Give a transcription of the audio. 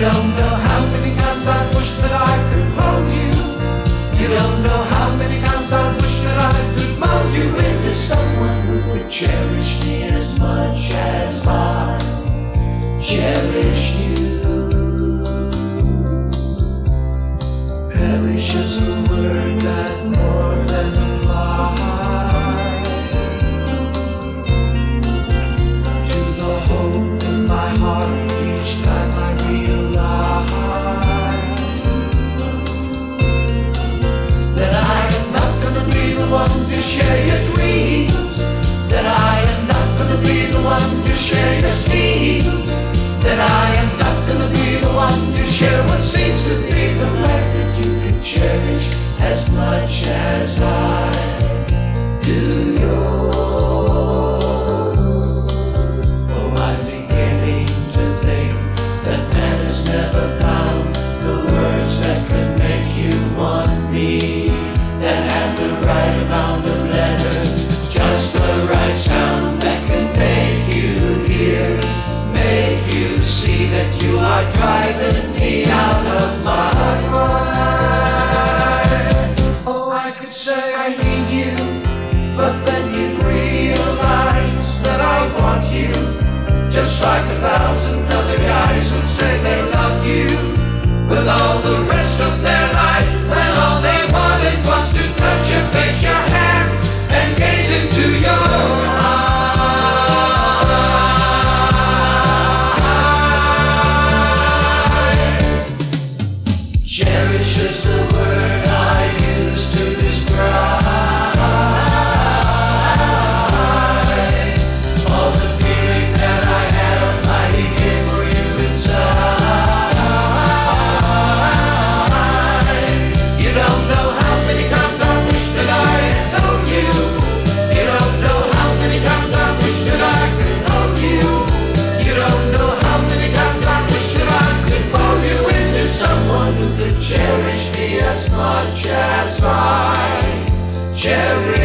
don't know how many times I wish that I could hold you. You don't know how many times I wish that I could mold you into someone who would cherish me as much as I cherish you. Perish is a word that more than applies to the hope in my heart each time I realize that I am not gonna be the one to share your dreams, that I am not gonna be the one to share your schemes, that I am not gonna be the one to share what seems to be the life that you can cherish as much as I do yours. For I'm beginning to think that man has never found the words that could make you want me, that have the right amount of letters, just the right sound that can make you hear, make you see that you are driving me out of my mind. Oh, I could say I need you, but then you'd realize that I want you, just like 1,000 other guys would say they loved you with all the rest of their lives, when all they wanted was to touch your face, your hands, and gaze into your eyes. Cherish is the word I use to describe all the feeling that I have hiding here for you inside. You don't know how many times I wish that I had told you. You don't know how many times I wish that I could hold you. You don't know how many times I wish that I could mold you into someone who could cherish me as much as I cherish